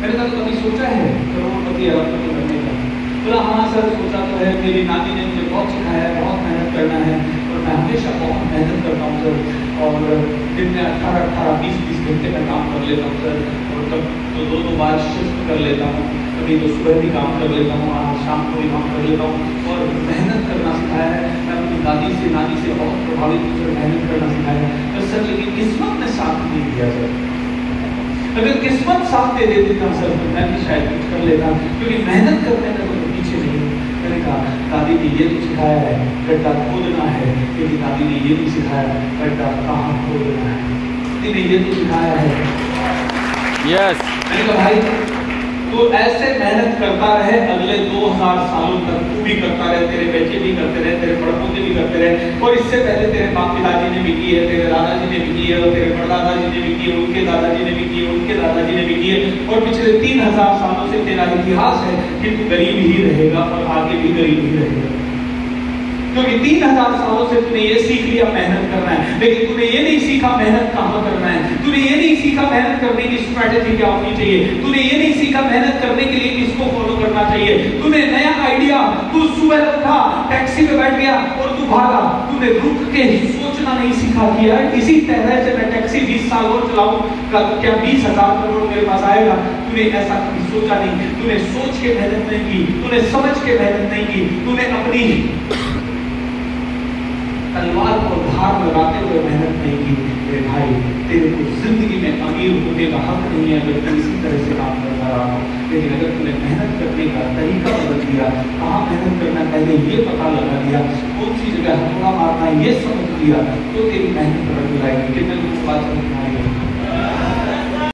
मैंने कहा तो कभी सोचा है करोड़पति अरबपति बनने का? बोला हाँ सर सोचा तो है, मेरी नानी ने मुझे बहुत सिखाया है, बहुत मेहनत करना है और मैं हमेशा बहुत मेहनत करता हूँ सर, और दिन में 18-18, 20-20 घंटे का काम कर लेता हूँ सर, और कब तो 2 बार शिफ्ट कर लेता हूँ, कभी तो सुबह भी काम कर लेता हूँ, शाम को भी काम कर लेता हूँ, और मेहनत करना सिखाया है। मैं अपनी दादी से नानी से बहुत प्रभावित होकर मेहनत करना सिखाया है। तो सर लेकिन किस्मत ने साथ नहीं दिया सर, अगर किस्मत साथ दे देती था सर तो मैं भी शायद कुछ कर लेता, क्योंकि मेहनत करने में तो पीछे नहीं। मैंने कहा दादी ने ये तो सिखाया है गड्ढा खोदना है, लेकिन दादी ने ये नहीं सिखाया गड्ढा कहाँ खोदना है। दादी ने ये तो सिखाया है यस। मैंने कहा भाई तो ऐसे मेहनत करता रहे अगले 2000 सालों तक, तू भी करता रहे, तेरे बच्चे भी करते रहे, तेरे पड़पोते भी करते रहे, और इससे पहले तेरे बाप पिताजी ने भी की है, तेरे दादाजी ने भी की है, और तेरे परदादाजी ने भी की है, उनके दादाजी ने भी की है, उनके दादाजी ने भी की है, और पिछले 3000 सालों से तेरा इतिहास है कि तू गरीब ही रहेगा और आगे भी गरीब ही रहेगा, क्योंकि 3000 सालों से तूने ये सीख लिया मेहनत करना है, लेकिन तूने ये नहीं सीखा मेहनत कहाँ करना है, तूने ये नहीं सीखा मेहनत करने की स्ट्रैटेजी क्या होनी चाहिए, तूने ये नहीं सीखा मेहनत करने के लिए किसको फॉलो करना चाहिए। तूने नया आइडिया, तू सुबह उठा, टैक्सी में बैठ गया और तू भागा, तूने रुक के सोचना नहीं सीखा किया। इसी तरह से मैं टैक्सी 20 साल और चलाऊंगा, क्या 20,000 करोड़ मेरे पास आएगा? तूने ऐसा कभी सोचा नहीं, तूने सोच के मेहनत नहीं की, तूने समझ के मेहनत नहीं की, तूने अपनी तलवार को धार लगाते हुए मेहनत नहीं की। मेरे भाई तेरे को जिंदगी में अमीर होने का हक नहीं है अगर तू इसी तरह से काम करता रहा हो, लेकिन अगर तूने मेहनत करने का तरीका बदल दिया, कहाँ मेहनत करना पहले ये पता लगा दिया, कौन सी जगह हथौड़ा मारना ये समझ लिया, तो तेरी मेहनत रंग लाएगी। कितने लोगों को बात समझ में